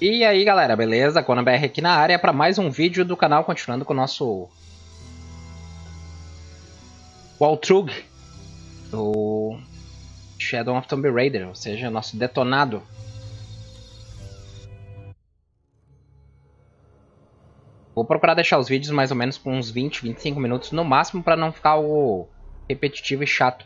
E aí galera, beleza? ConanBR aqui na área para mais um vídeo do canal, continuando com o nosso walkthrough do Shadow of Tomb Raider, ou seja, nosso detonado. Vou procurar deixar os vídeos mais ou menos com uns 20, 25 minutos no máximo para não ficar algo repetitivo e chato.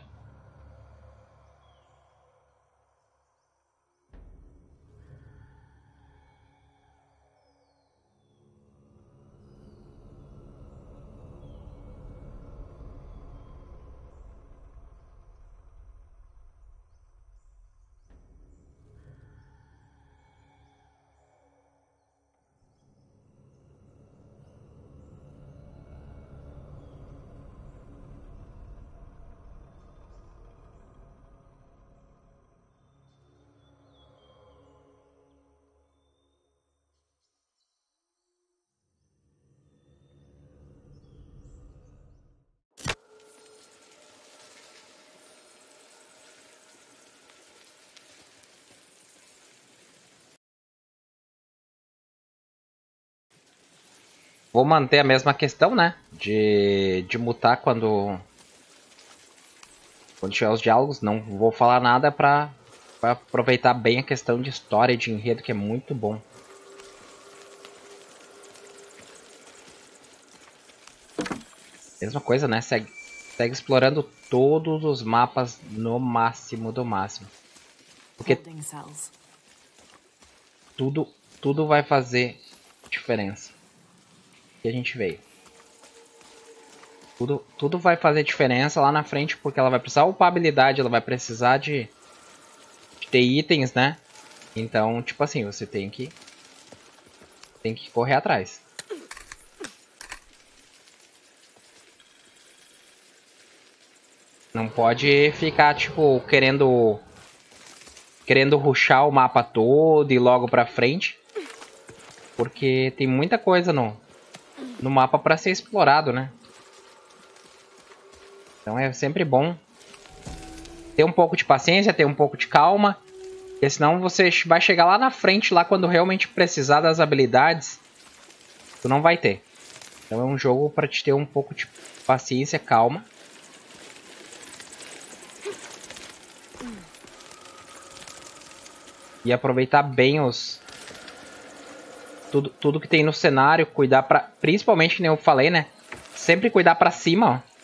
Vou manter a mesma questão, né? De mutar quando tiver os diálogos. Não vou falar nada pra aproveitar bem a questão de história e de enredo, que é muito bom. Mesma coisa, né? Segue explorando todos os mapas no máximo do máximo. Porque tudo vai fazer diferença. Que a gente veio. Tudo vai fazer diferença lá na frente, porque ela vai precisar upar habilidade, ela vai precisar de ter itens, né? Então, tipo assim, você tem que correr atrás. Não pode ficar, tipo, querendo rushar o mapa todo e logo pra frente. Porque tem muita coisa no mapa pra ser explorado, né? Então é sempre bom ter um pouco de paciência, ter um pouco de calma. Porque senão você vai chegar lá na frente, lá quando realmente precisar das habilidades, tu não vai ter. Então é um jogo pra te ter um pouco de paciência, calma. E aproveitar bem tudo que tem no cenário, cuidar pra... Principalmente, que nem eu falei, né? Sempre cuidar pra cima, ó.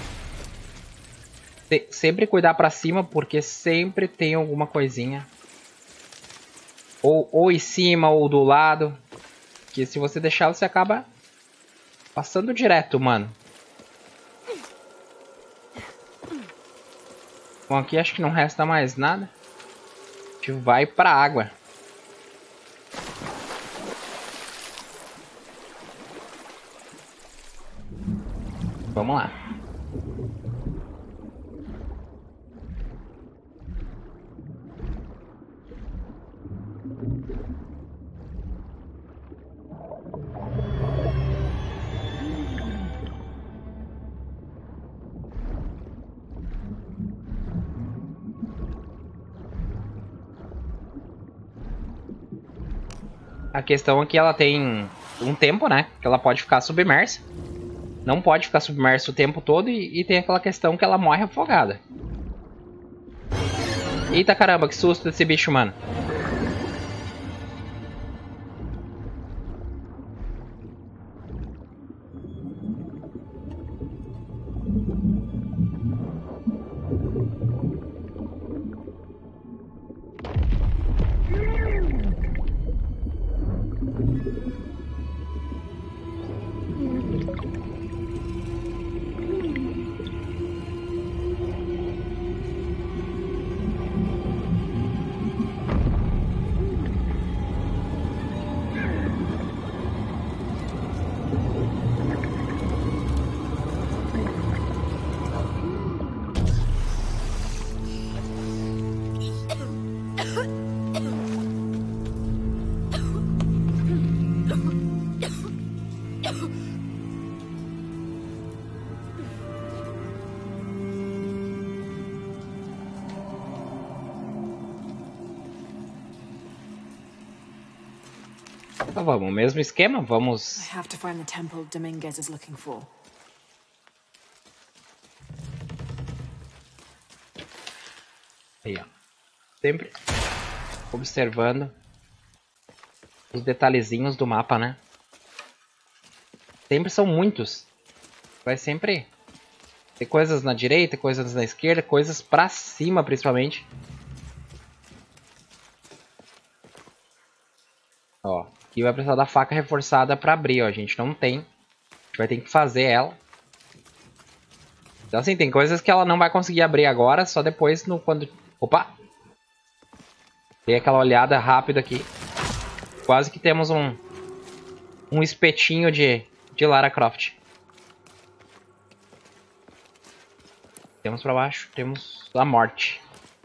Sempre cuidar pra cima, porque sempre tem alguma coisinha. Ou em cima, ou do lado. Que se você deixar, você acaba passando direto, mano. Bom, aqui acho que não resta mais nada. A gente vai pra água. Vamos lá. A questão é que ela tem um tempo, né? Que ela pode ficar submersa. Não pode ficar submersa o tempo todo e tem aquela questão que ela morre afogada. Eita caramba, que susto desse bicho, mano. Então vamos, mesmo esquema, vamos... I have to find the temple Dominguez is looking for. Aí, ó. Sempre observando os detalhezinhos do mapa, né? Sempre são muitos. Vai sempre ter coisas na direita, coisas na esquerda, coisas pra cima, principalmente. Ó, aqui vai precisar da faca reforçada pra abrir, ó. A gente não tem. A gente vai ter que fazer ela. Então, assim, tem coisas que ela não vai conseguir abrir agora, só depois no quando... Opa! Dei aquela olhada rápida aqui. Quase que temos um espetinho de Lara Croft. Temos pra baixo, temos a morte.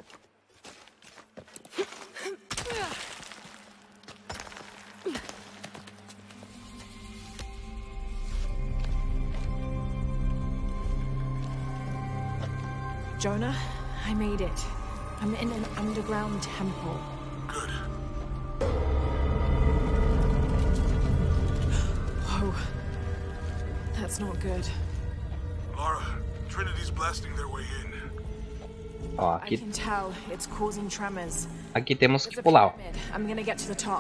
Jonah, I made it. I'm in an underground temple. Good. Whoa. That's not good. Lara, Trinity's blasting their way in. Ó, I aqui, can tell it's causing tremors. aqui temos que There's a pular, ó. pyramid. I'm gonna get to the top.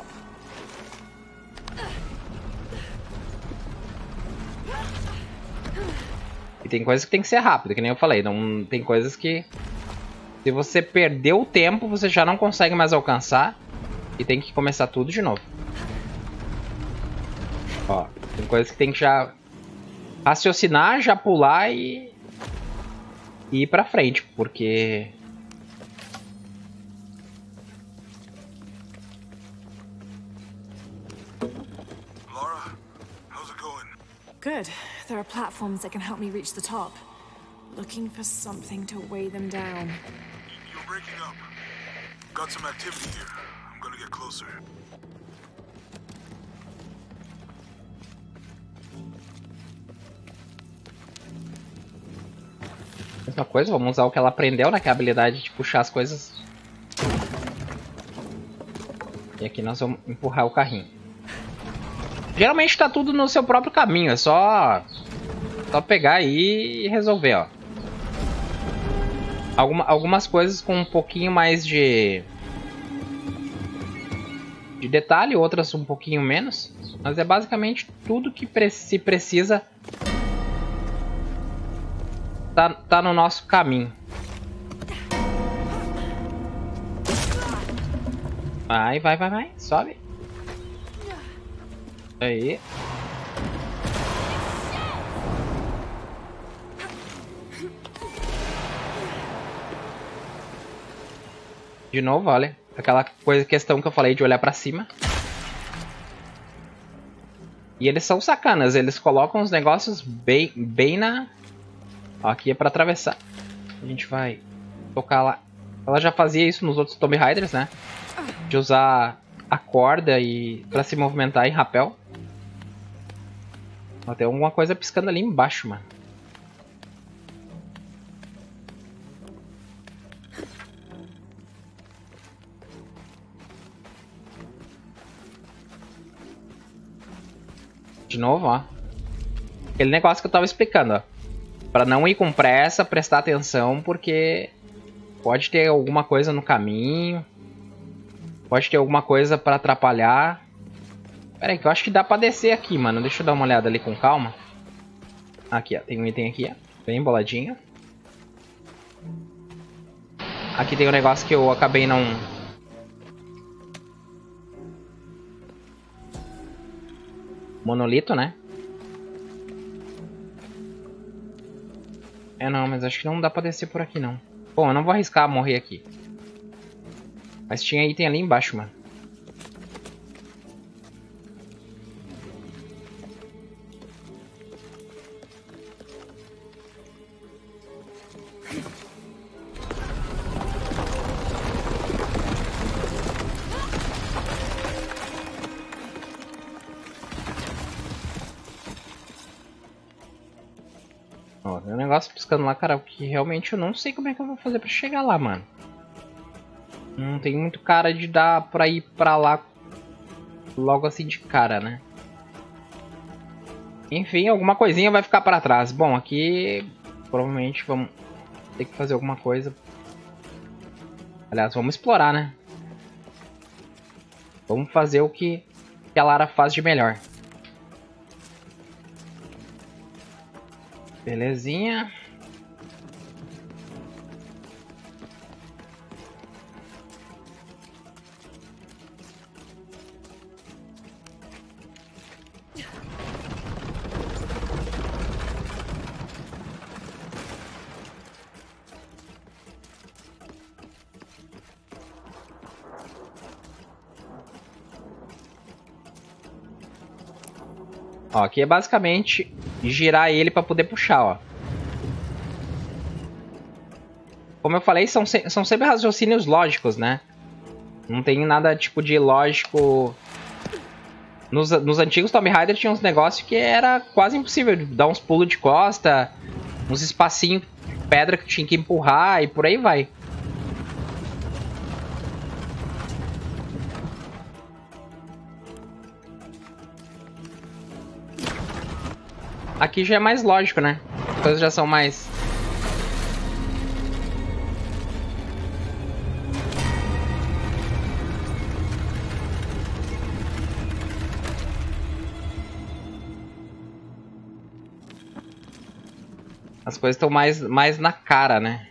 E tem coisas que tem que ser rápido, que nem eu falei. Não, tem coisas que... Se você perdeu o tempo, você já não consegue mais alcançar. E tem que começar tudo de novo. Ó, tem coisas que tem que já raciocinar, já pular e ir pra frente, porque... Lara, how's it going? Good. There are platforms that can help me reach the top. Looking for something to weigh them down. You're breaking up. Got some activity here. I'm gonna get closer. Mesma coisa, vamos usar o que ela aprendeu, né? Que é a habilidade de puxar as coisas. E aqui nós vamos empurrar o carrinho. Geralmente tá tudo no seu próprio caminho, é só pegar aí e resolver, ó. Algumas coisas com um pouquinho mais de detalhe, outras um pouquinho menos. Mas é basicamente tudo que se precisa tá no nosso caminho. Vai, sobe. Aí. De novo, olha. Aquela questão que eu falei de olhar pra cima. E eles são sacanas. Eles colocam os negócios bem na... Ó, aqui é pra atravessar. A gente vai tocar lá. Ela já fazia isso nos outros Tomb Raiders, né? De usar a corda e pra se movimentar em rapel. Ó, tem alguma coisa piscando ali embaixo, mano. De novo, ó. Aquele negócio que eu tava explicando, ó. Pra não ir com pressa, prestar atenção, porque pode ter alguma coisa no caminho. Pode ter alguma coisa pra atrapalhar. Pera aí, que eu acho que dá pra descer aqui, mano. Deixa eu dar uma olhada ali com calma. Aqui, ó. Tem um item aqui, ó. Bem boladinho. Aqui tem um negócio que eu acabei não... Monolito, né? É, não, mas acho que não dá pra descer por aqui, não. Bom, eu não vou arriscar morrer aqui. Mas tinha item ali embaixo, mano. Ó, tem um negócio piscando lá, cara, que realmente eu não sei como é que eu vou fazer pra chegar lá, mano. Não tem muito cara de dar pra ir pra lá logo assim de cara, né? Enfim, alguma coisinha vai ficar para trás. Bom, aqui provavelmente vamos ter que fazer alguma coisa. Aliás, vamos explorar, né? Vamos fazer o que a Lara faz de melhor. Belezinha. Ó, aqui é basicamente girar ele para poder puxar, ó. Como eu falei, são sempre raciocínios lógicos, né? Não tem nada tipo de lógico. Nos antigos Tomb Raider tinha uns negócios que era quase impossível. Dar uns pulos de costa, uns espacinhos de pedra que tinha que empurrar e por aí vai. Aqui já é mais lógico, né? As coisas já são mais... As coisas estão mais na cara, né?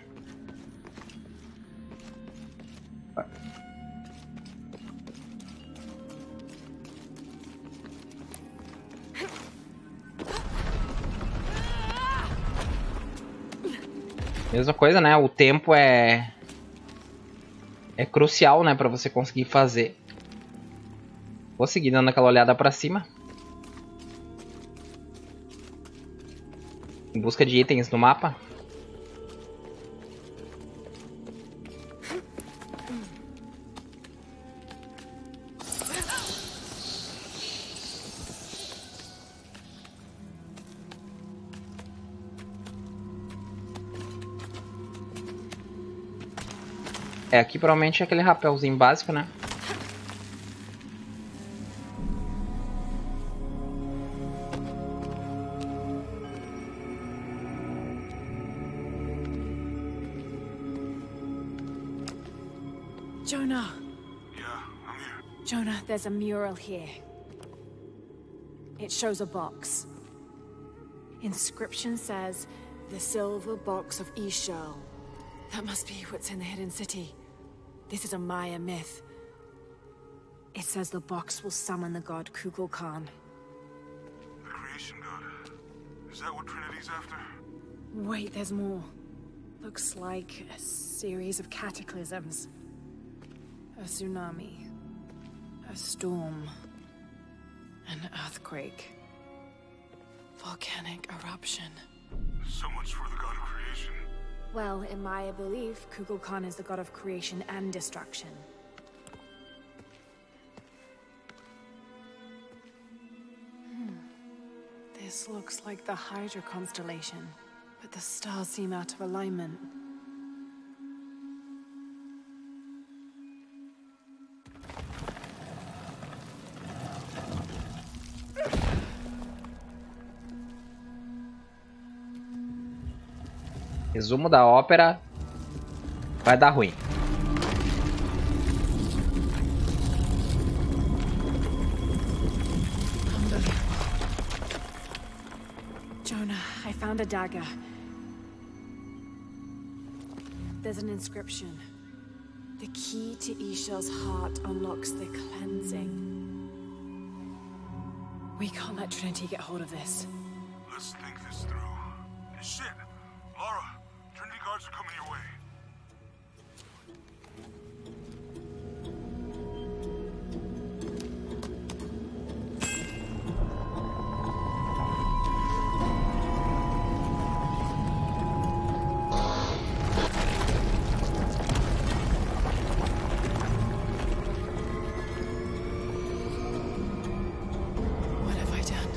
Mesma coisa, né? O tempo é crucial, né? Pra você conseguir fazer. Vou seguir dando aquela olhada pra cima. Em busca de itens no mapa. É, aqui provavelmente é aquele rapelzinho básico, né? Jonah! Yeah, I'm here. Jonah, there's a mural here. It shows a box. Inscription says, "The Silver Box of Ishal." That must be what's in the Hidden City. This is a Maya myth. It says the box will summon the god Kukulkan. The creation god. Is that what Trinity's after? Wait, there's more. Looks like a series of cataclysms. A tsunami. A storm. An earthquake. Volcanic eruption. So much for the god of creation. Well, in Maya belief, Kukulkan is the god of creation and destruction. This looks like the Hydra constellation, but the stars seem out of alignment. Resumo da ópera. Vai dar ruim. Jonah, I found a dagger. There's an inscription. The key to Ishel's heart unlocks the cleansing. We can't let Trinity get hold of this. Let's think this through. Shit! Lara, Trinity guards are coming your way. What have I done?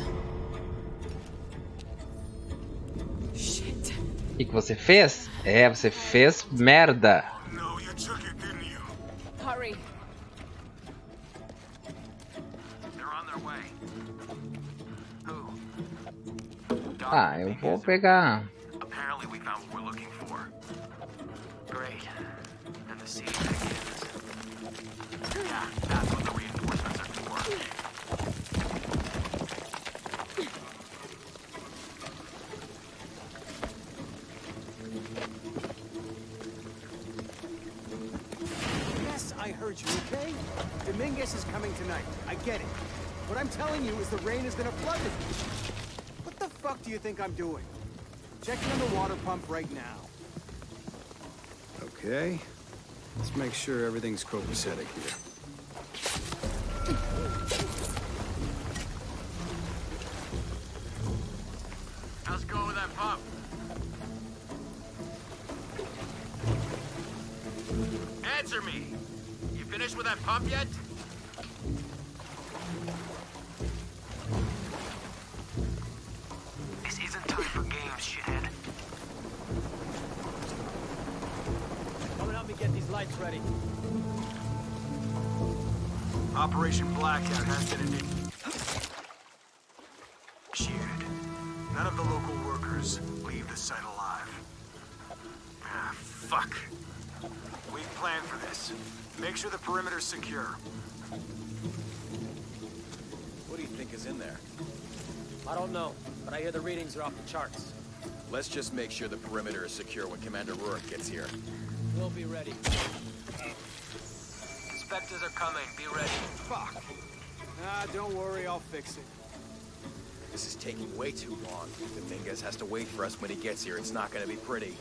Shit. O que você fez? É, você fez merda. No, you took it, didn't you? Hurry. Ah, eu vou pegar... Apparently we found what we're looking for. Great. And the siege begins. Yeah, that's what the reinforcements are for. Yes, I heard you, okay? Dominguez is coming tonight. I get it. What I'm telling you is the rain is gonna flood it. What the fuck do you think I'm doing? Checking on the water pump right now. Okay. Let's make sure everything's copacetic here. How's it going with that pump? Answer me! You finished with that pump yet? This isn't time for games, shithead. Come and help me get these lights ready. Operation Blackout has been initiated. None of the local workers leave the site alive. Ah, fuck. We've planned for this. Make sure the perimeter's secure. What do you think is in there? I don't know, but I hear the readings are off the charts. Let's just make sure the perimeter is secure when Commander Rourke gets here. We'll be ready. Inspectors are coming. Be ready. Fuck. Ah, don't worry, I'll fix it. This is taking way too long. Dominguez has to wait for us when he gets here. It's not gonna be pretty.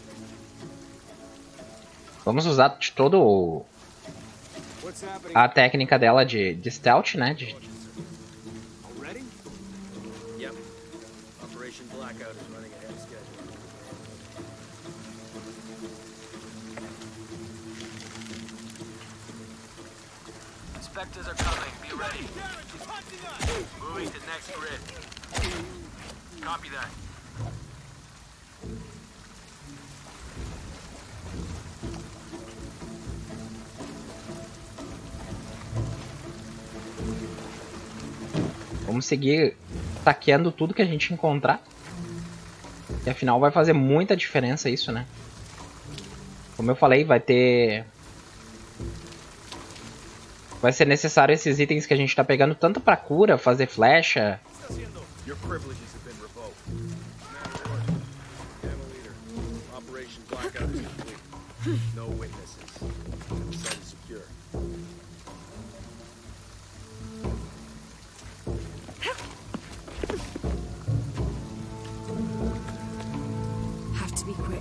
Vamos usar de todo What's happening? a técnica dela de stealth, né? Ready? Yep. Operation Blackout is running ahead of schedule. Inspectors are coming. Be ready. Moving to next grid. Copy that. Vamos seguir saqueando tudo que a gente encontrar. E afinal vai fazer muita diferença isso, né? Como eu falei, vai ser necessário esses itens que a gente tá pegando tanto pra cura, fazer flecha. Your privileges have been revoked. Gamma leader. Operation Blackout is complete. No witnesses. Site is secure. Have to be quick.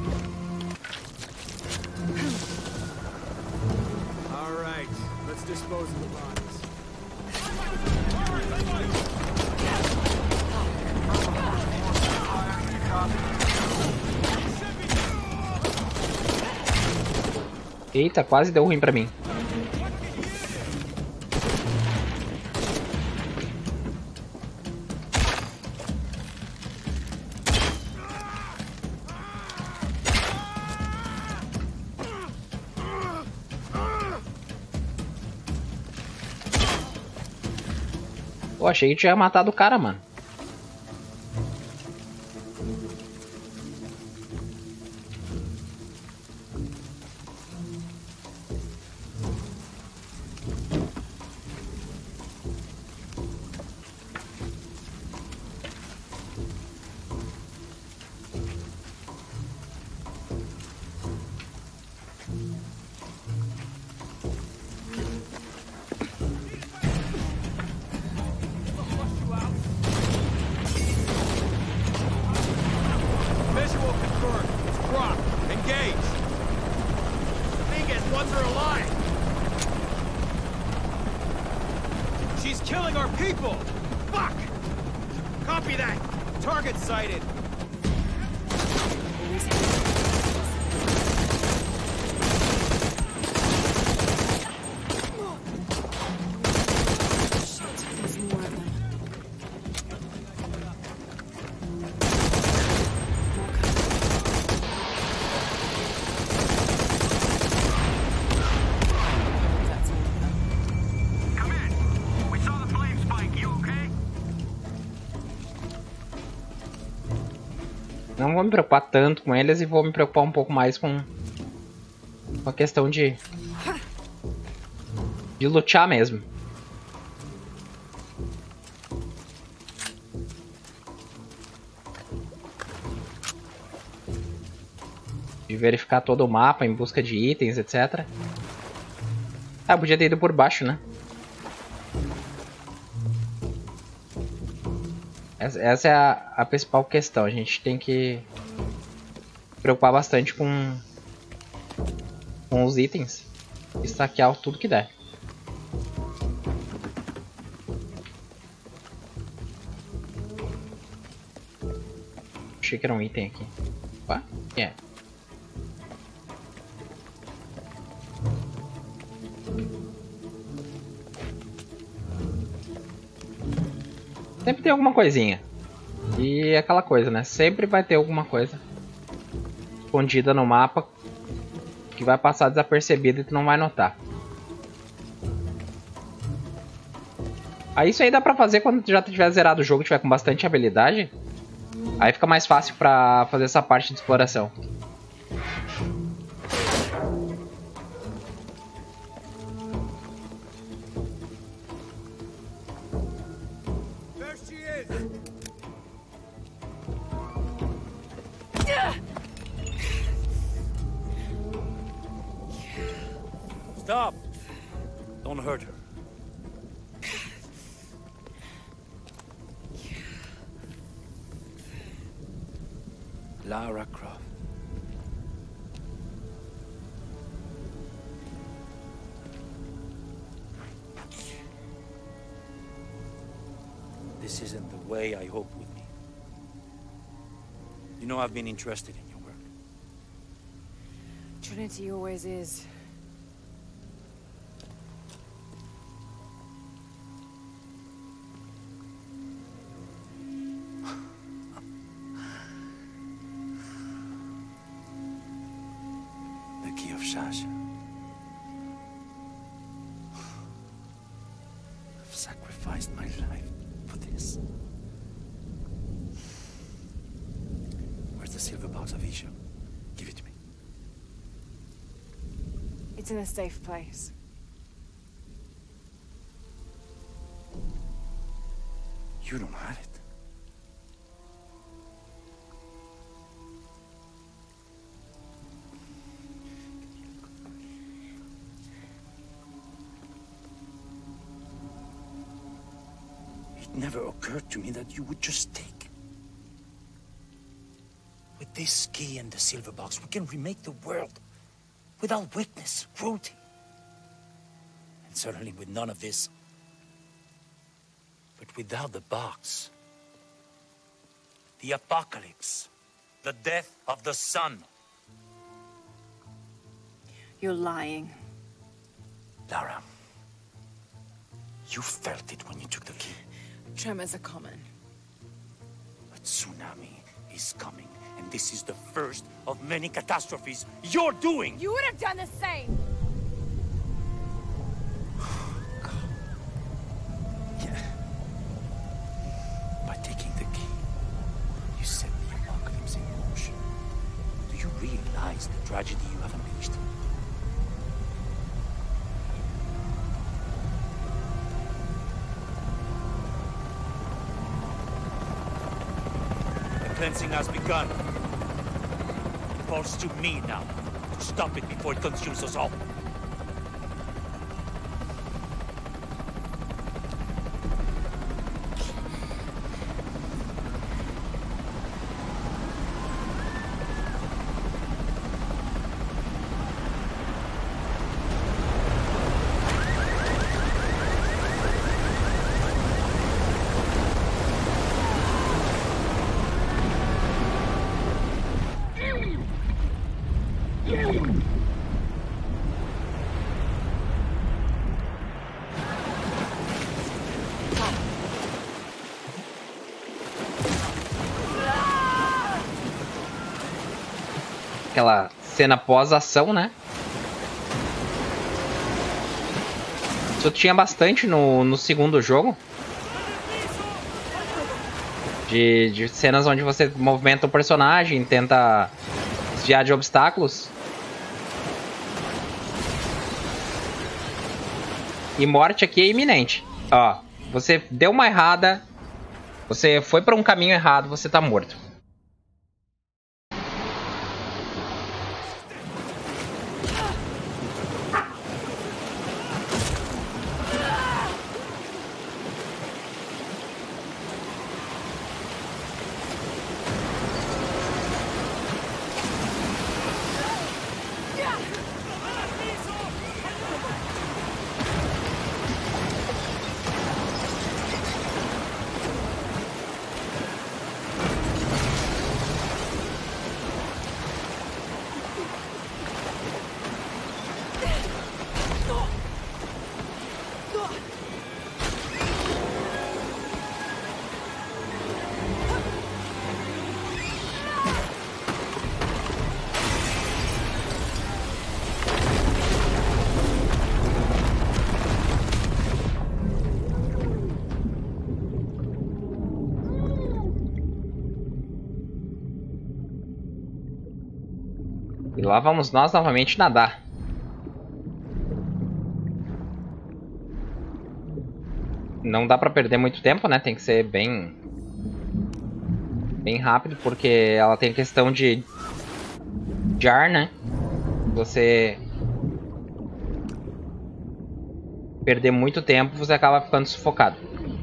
All right, let's dispose of the bodies. Eita, quase deu ruim pra mim. Pô, achei que tinha matado o cara, mano. Visual confirmed. It's Brock. Engage. Dominguez wants her alive. She's killing our people. Fuck. Copy that. Target sighted. Shit, there's more of them. More coming. That's all of them. Come in. We saw the flame spot Não vou me preocupar tanto com eles e vou me preocupar um pouco mais com a questão de lutear mesmo. De verificar todo o mapa em busca de itens, etc. Ah, podia ter ido por baixo, né? Essa é a principal questão. A gente tem que se preocupar bastante com os itens e saquear tudo que der. Achei que era um item aqui. Opa, é. Sempre tem alguma coisinha. E é aquela coisa, né? Sempre vai ter alguma coisa escondida no mapa que vai passar desapercebida e tu não vai notar. Aí isso aí dá pra fazer quando tu já tiver zerado o jogo e tiver com bastante habilidade. Aí fica mais fácil pra fazer essa parte de exploração. Stop! Don't hurt her. Lara Croft. This isn't the way I hoped would be. You know I've been interested in your work. Trinity always is. The key of Shasha. I've sacrificed my life for this. Where's the silver box of Isha? Give it to me. It's in a safe place. You don't have it. It never occurred to me that you would just take. With this key and the silver box, we can remake the world without witness, cruelty. And certainly with none of this. But without the box, the apocalypse, the death of the sun. You're lying. Lara, you felt it when you took the key. Tremors are common. A tsunami is coming, and this is the first of many catastrophes you're doing! You would have done the same! Yeah. By taking the key, you set the apocalypse in motion. Do you realize the tragedy you have unleashed? The cleansing has begun. It falls to me now to stop it before it consumes us all. Aquela cena pós-ação, né? Isso tinha bastante no segundo jogo. de cenas onde você movimenta o personagem, tenta desviar de obstáculos. E morte aqui é iminente. Ó, você deu uma errada, você foi pra um caminho errado, você tá morto. E lá vamos nós novamente nadar. Não dá pra perder muito tempo, né? Tem que ser bem rápido, porque ela tem questão de ar, né? Você perder muito tempo, você acaba ficando sufocado.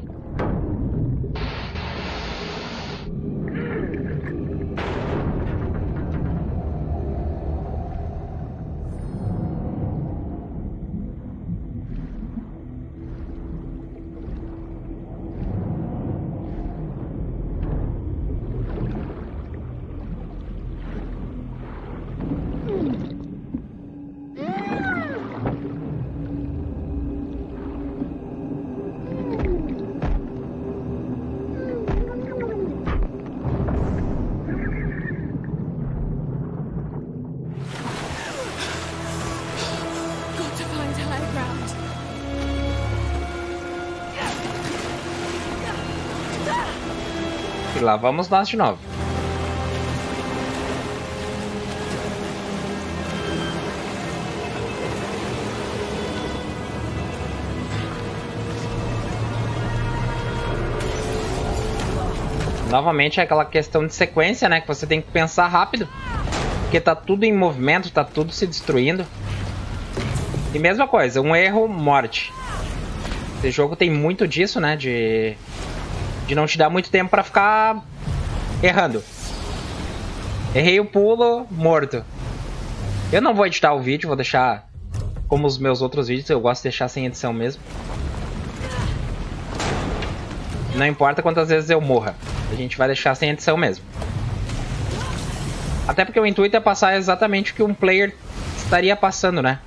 E lá vamos nós de novo. Novamente é aquela questão de sequência, né? Que você tem que pensar rápido. Porque tá tudo em movimento, tá tudo se destruindo. E mesma coisa, um erro, morte. Esse jogo tem muito disso, né? De não te dar muito tempo pra ficar errando. Errei o pulo, morto. Eu não vou editar o vídeo, vou deixar como os meus outros vídeos. Eu gosto de deixar sem edição mesmo. Não importa quantas vezes eu morra. A gente vai deixar sem edição mesmo. Até porque o intuito é passar exatamente o que um player estaria passando, né?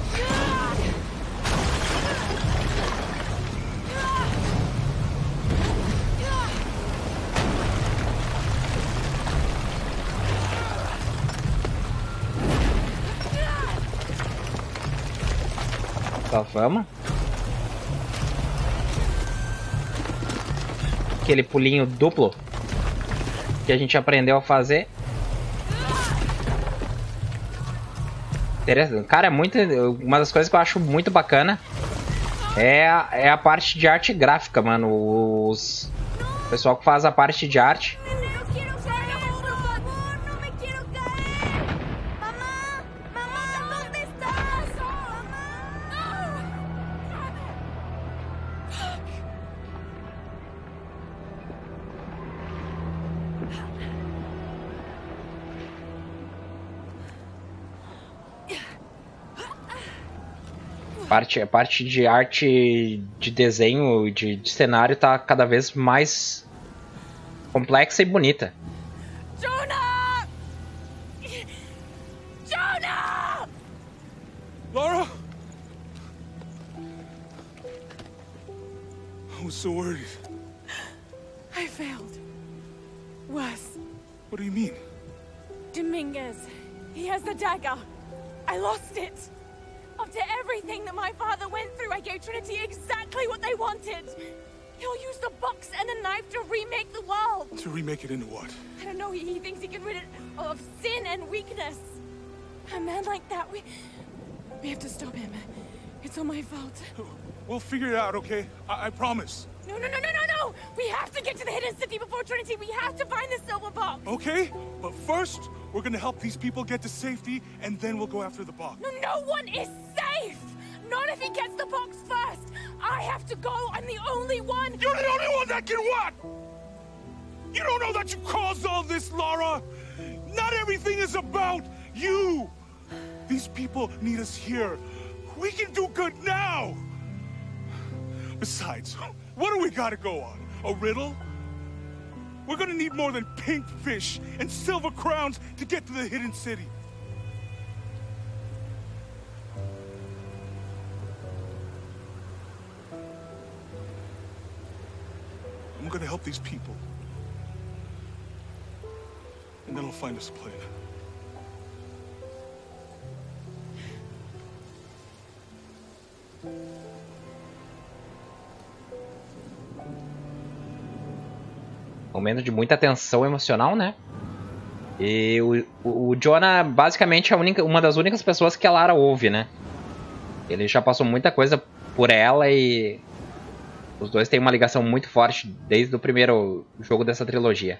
Só vamos. Aquele pulinho duplo que a gente aprendeu a fazer. Interessante. Cara, é muito. Uma das coisas que eu acho muito bacana é a parte de arte gráfica, mano. O pessoal que faz a parte de arte. A parte de arte, de desenho, de cenário tá cada vez mais complexa e bonita. Jonah! Jonah! Lara? I was so worried. I failed. Worse. What do you mean? Dominguez. He has the dagger. I lost it. After everything that my father went through, I gave Trinity exactly what they wanted. He'll use the box and a knife to remake the world. To remake it into what? I don't know, he thinks he can rid it of sin and weakness. A man like that, we have to stop him. It's all my fault. We'll figure it out, okay? I promise. No! We have to get to the Hidden City before Trinity. We have to find the silver box. Okay, but first, we're gonna help these people get to safety, and then we'll go after the box. No one is safe! Not if he gets the box first! I have to go! I'm the only one! You're the only one that can what? You don't know that you caused all this, Lara! Not everything is about you! These people need us here. We can do good now! Besides, what do we gotta go on? A riddle? We're gonna need more than pink fish and silver crowns to get to the Hidden City. I'm gonna help these people. And then I'll find us a plane. Momento de muita tensão emocional, né? E o Jonah, basicamente, é uma das únicas pessoas que a Lara ouve, né? Ele já passou muita coisa por ela e os dois têm uma ligação muito forte desde o primeiro jogo dessa trilogia.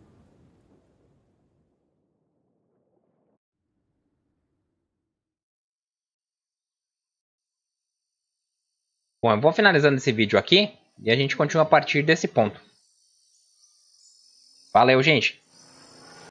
Bom, eu vou finalizando esse vídeo aqui e a gente continua a partir desse ponto. Valeu, gente!